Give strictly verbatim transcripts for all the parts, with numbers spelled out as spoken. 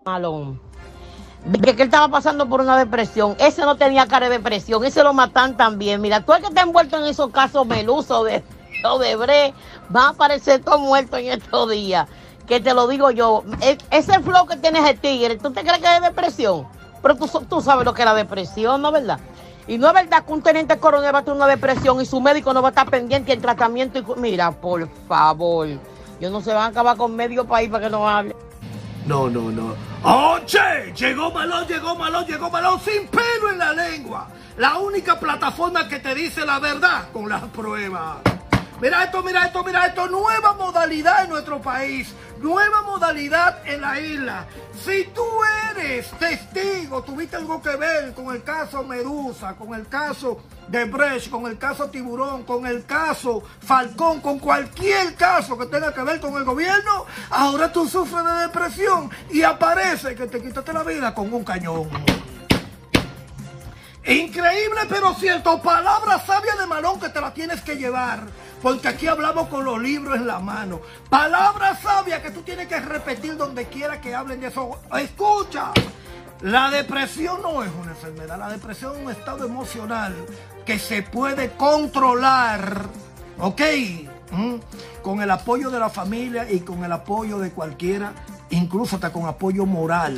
Malón, de que él estaba pasando por una depresión. Ese no tenía cara de depresión, ese lo matan también. Mira, tú el que está envuelto en esos casos Meluso de Odebrecht, va a aparecer todo muerto en estos días. Que te lo digo yo, ese flow que tienes el tigre, ¿tú te crees que es depresión? Pero tú, tú sabes lo que es la depresión, ¿no es verdad? Y no es verdad que un teniente coronel va a tener una depresión y su médico no va a estar pendiente del tratamiento. Y, mira, por favor, yo no se van a acabar con medio país para que no hable. No, no, no. ¡Oye! Llegó Malón, llegó Malón, llegó Malón sin pelo en la lengua. La única plataforma que te dice la verdad con las pruebas. Mira esto, mira esto, mira esto. Nueva modalidad en nuestro país. Nueva modalidad en la isla. Si tú eres testigo, tuviste algo que ver con el caso Medusa, con el caso de Brecht, con el caso Tiburón, con el caso Falcón, con cualquier caso que tenga que ver con el gobierno, ahora tú sufres de depresión y aparece que te quitaste la vida con un cañón. Increíble pero cierto, palabra sabia de Malón que te la tienes que llevar, porque aquí hablamos con los libros en la mano. Palabra sabia que tú tienes que repetir donde quiera que hablen de eso. Escucha, la depresión no es una enfermedad, la depresión es un estado emocional que se puede controlar, ¿ok? ¿Mm? Con el apoyo de la familia y con el apoyo de cualquiera, incluso hasta con apoyo moral.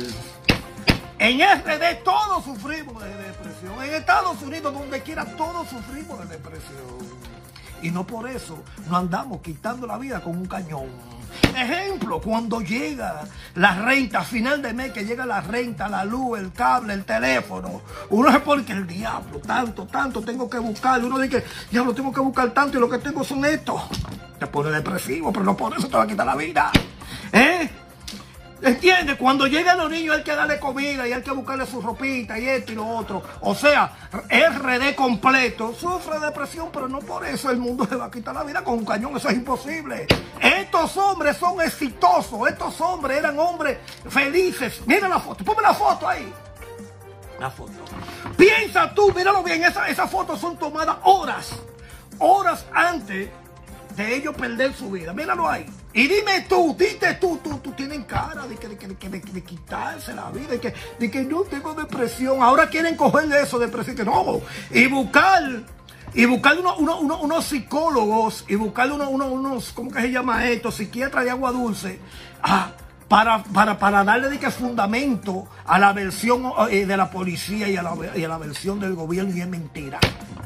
En R D todos sufrimos de depresión. En Estados Unidos, donde quiera, todos sufrimos de depresión. Y no por eso nos andamos quitando la vida con un cañón. Ejemplo, cuando llega la renta, a final de mes que llega la renta, la luz, el cable, el teléfono, uno se pone que el diablo, tanto, tanto, tengo que buscar. Uno dice, diablo, tengo que buscar tanto y lo que tengo son estos. Te pone depresivo, pero no por eso te va a quitar la vida. ¿Eh? ¿Entiendes? Cuando llegan los niños hay que darle comida y hay que buscarle su ropita y esto y lo otro. O sea, R D completo. Sufre depresión, pero no por eso el mundo se va a quitar la vida con un cañón. Eso es imposible. Estos hombres son exitosos. Estos hombres eran hombres felices. Mira la foto. Ponme la foto ahí. La foto. Piensa tú, míralo bien. Esas esa fotos son tomadas horas. Horas antes de ellos perder su vida. Míralo ahí. Y dime tú, dite tú, tú, tú tienen cara de, que, de, de, de, de quitarse la vida, de que, de que no tengo depresión. Ahora quieren cogerle eso, depresión, que no. Y buscar, y buscar uno, uno, uno, unos psicólogos, y buscar uno, uno, unos, ¿cómo que se llama esto? Psiquiatras de agua dulce, ah, para, para, para darle de que fundamento a la versión eh, de la policía y a la, y a la versión del gobierno, y es mentira.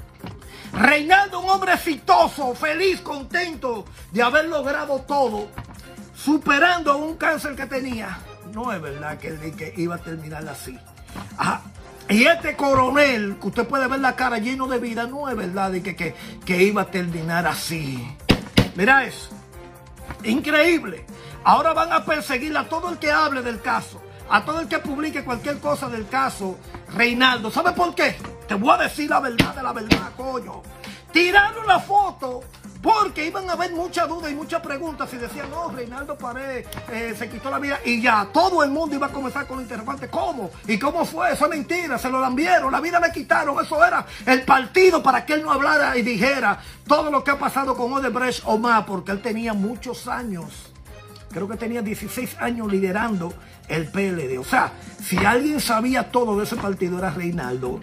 Reinaldo, un hombre exitoso, feliz, contento de haber logrado todo, superando un cáncer que tenía. No es verdad que, que iba a terminar así. Ajá. Y este coronel, que usted puede ver la cara lleno de vida, no es verdad de que, que, que iba a terminar así. Mira eso. Increíble. Ahora van a perseguir a todo el que hable del caso, a todo el que publique cualquier cosa del caso Reinaldo. ¿Sabe por qué? Te voy a decir la verdad de la verdad, coño. Tiraron la foto porque iban a haber muchas dudas y muchas preguntas y decían, no, Reinaldo Paredes eh, se quitó la vida y ya, todo el mundo iba a comenzar con los interrogantes. ¿Cómo? ¿Y cómo fue? Eso es mentira, se lo lambieron, la vida le quitaron. Eso era el partido para que él no hablara y dijera todo lo que ha pasado con Odebrecht o más, porque él tenía muchos años. Creo que tenía dieciséis años liderando el P L D. O sea, si alguien sabía todo de ese partido era Reinaldo.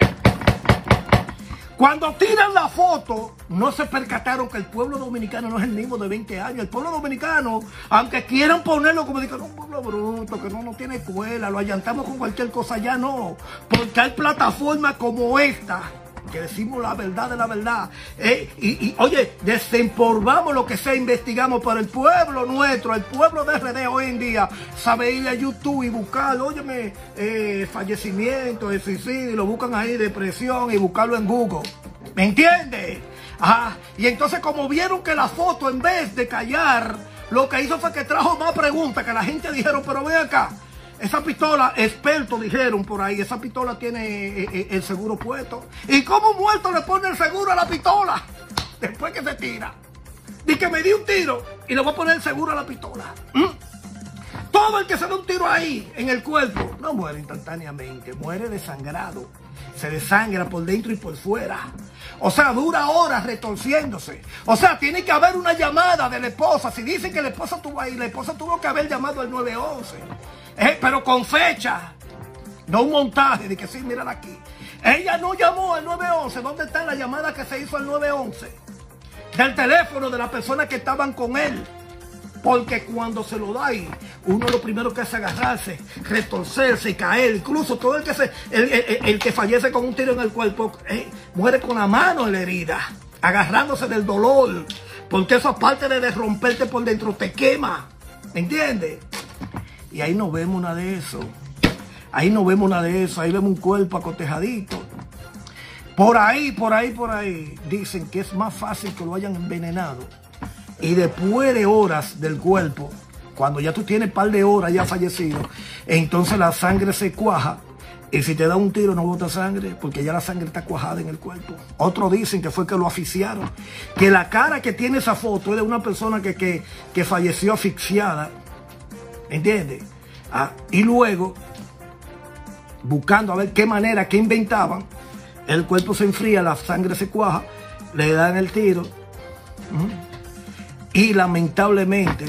Cuando tiran la foto, no se percataron que el pueblo dominicano no es el mismo de veinte años. El pueblo dominicano, aunque quieran ponerlo como dicen, un pueblo bruto, que no, no tiene escuela, lo allantamos con cualquier cosa, ya no. Porque hay plataformas como esta, que decimos la verdad de la verdad. Eh, y, y, oye, desempolvamos lo que sea, investigamos para el pueblo nuestro, el pueblo de R D hoy en día, sabe ir a YouTube y buscar, óyeme, eh, fallecimiento, de suicidio, y lo buscan ahí, depresión, y buscarlo en Google. ¿Me entiendes? Ah, y entonces como vieron que la foto, en vez de callar, lo que hizo fue que trajo más preguntas, que la gente dijeron, pero ven acá, esa pistola, expertos dijeron por ahí, esa pistola tiene eh, eh, el seguro puesto. ¿Y cómo muerto le pone el seguro a la pistola? Después que se tira. Dice que me di un tiro y le voy a poner el seguro a la pistola. ¿Mm? Todo el que se da un tiro ahí en el cuerpo no muere instantáneamente, muere desangrado. Se desangra por dentro y por fuera. O sea, dura horas retorciéndose. O sea, tiene que haber una llamada de la esposa. Si dicen que la esposa tuvo ahí, la esposa tuvo que haber llamado al nueve once. Eh, pero con fecha. No un montaje de que sí, mírala aquí. Ella no llamó al nueve once. ¿Dónde está la llamada que se hizo al nueve once? Del teléfono de las personas que estaban con él. Porque cuando se lo da ahí, uno lo primero que hace es agarrarse, retorcerse y caer. Incluso todo el que se, el, el, el que fallece con un tiro en el cuerpo eh, muere con la mano en la herida, agarrándose del dolor. Porque eso, aparte de romperte por dentro, te quema. ¿Entiendes? Y ahí no vemos nada de eso. Ahí no vemos nada de eso. Ahí vemos un cuerpo acotejadito. Por ahí, por ahí, por ahí. Dicen que es más fácil que lo hayan envenenado. Y después de horas del cuerpo, cuando ya tú tienes un par de horas ya fallecido, entonces la sangre se cuaja. Y si te da un tiro no bota sangre, porque ya la sangre está cuajada en el cuerpo. Otros dicen que fue que lo asfixiaron. Que la cara que tiene esa foto es de una persona que, que, que falleció asfixiada. ¿Entiendes? Ah, y luego, buscando a ver qué manera, qué inventaban, el cuerpo se enfría, la sangre se cuaja, le dan el tiro. ¿Mm? Y lamentablemente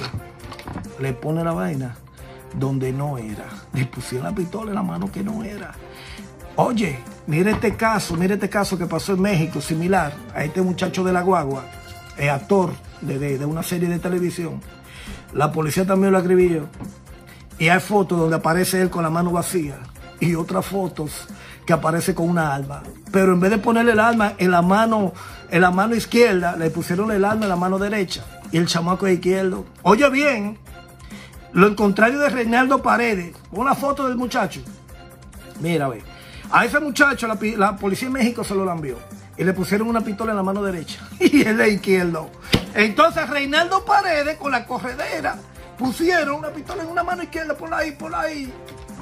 le pone la vaina donde no era. Le pusieron la pistola en la mano que no era. Oye, mire este caso, mire este caso que pasó en México, similar a este muchacho de la guagua, es actor de, de, de una serie de televisión. La policía también lo escribió. Y hay fotos donde aparece él con la mano vacía. Y otras fotos que aparece con una arma. Pero en vez de ponerle el arma en la mano, en la mano izquierda, le pusieron el arma en la mano derecha. Y el chamaco es izquierdo. Oye bien, lo contrario de Reinaldo Paredes. Una foto del muchacho. Mira, ve. A ese muchacho la, la policía de México se lo lambió. Y le pusieron una pistola en la mano derecha. Y él es izquierdo. Entonces Reinaldo Paredes con la corredera pusieron una pistola en una mano izquierda. Por ahí, por ahí.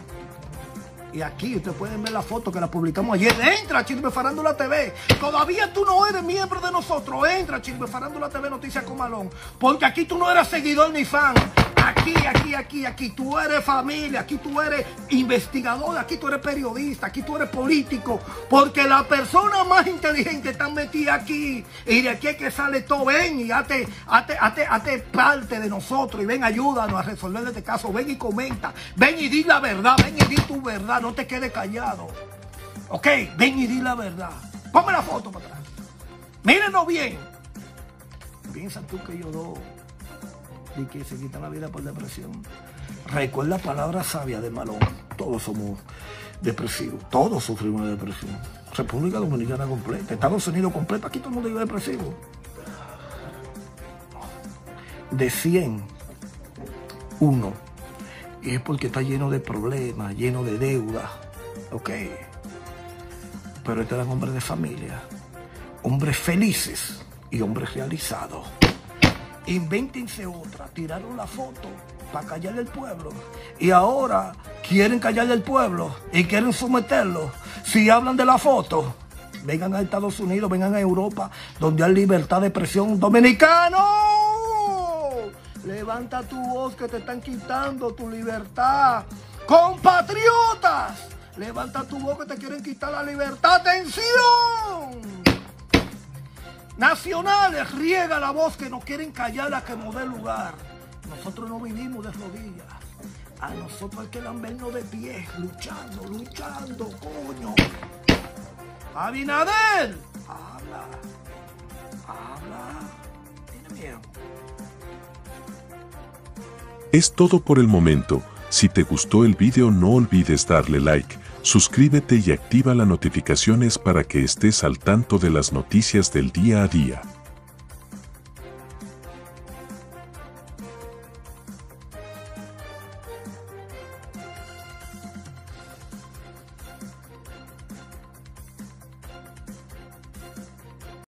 Y aquí ustedes pueden ver la foto que la publicamos ayer. Entra a Chisme Farándula T V. Todavía tú no eres miembro de nosotros. Entra a Chisme Farándula T V Noticias con Malón. Porque aquí tú no eres seguidor ni fan. Aquí, aquí, aquí, aquí. Tú eres familia. Aquí tú eres investigador. Aquí tú eres periodista. Aquí tú eres político. Porque la persona más inteligente está metida aquí. Y de aquí es que sale todo. Ven y hazte, hazte, hazte, hazte parte de nosotros. Y ven, ayúdanos a resolver este caso. Ven y comenta. Ven y di la verdad. Ven y di tu verdad. No te quedes callado. Ok, ven y di la verdad. Ponme la foto para atrás. Mírenos bien. Piensa tú que yo dos y que se quitan la vida por depresión. Recuerda la palabra sabia de Malón. Todos somos depresivos. Todos sufrimos de depresión. República Dominicana completa. Estados Unidos completa. Aquí todo el mundo vive depresivo. De cien, uno. Y es porque está lleno de problemas, lleno de deuda. Ok. Pero estos eran hombres de familia. Hombres felices y hombres realizados. Invéntense otra. Tiraron la foto para callarle al pueblo. Y ahora quieren callarle al pueblo y quieren someterlo. Si hablan de la foto, vengan a Estados Unidos, vengan a Europa, donde hay libertad de expresión. ¡Dominicano! Levanta tu voz que te están quitando tu libertad. ¡Compatriotas! Levanta tu voz que te quieren quitar la libertad. ¡Atención! Nacionales, riega la voz que nos quieren callar a que nos dé lugar. Nosotros no vivimos de rodillas. A nosotros hay que lambernos de pie, luchando, luchando, coño. Abinader, habla, habla. Tiene miedo. Es todo por el momento. Si te gustó el video no olvides darle like, suscríbete y activa las notificaciones para que estés al tanto de las noticias del día a día.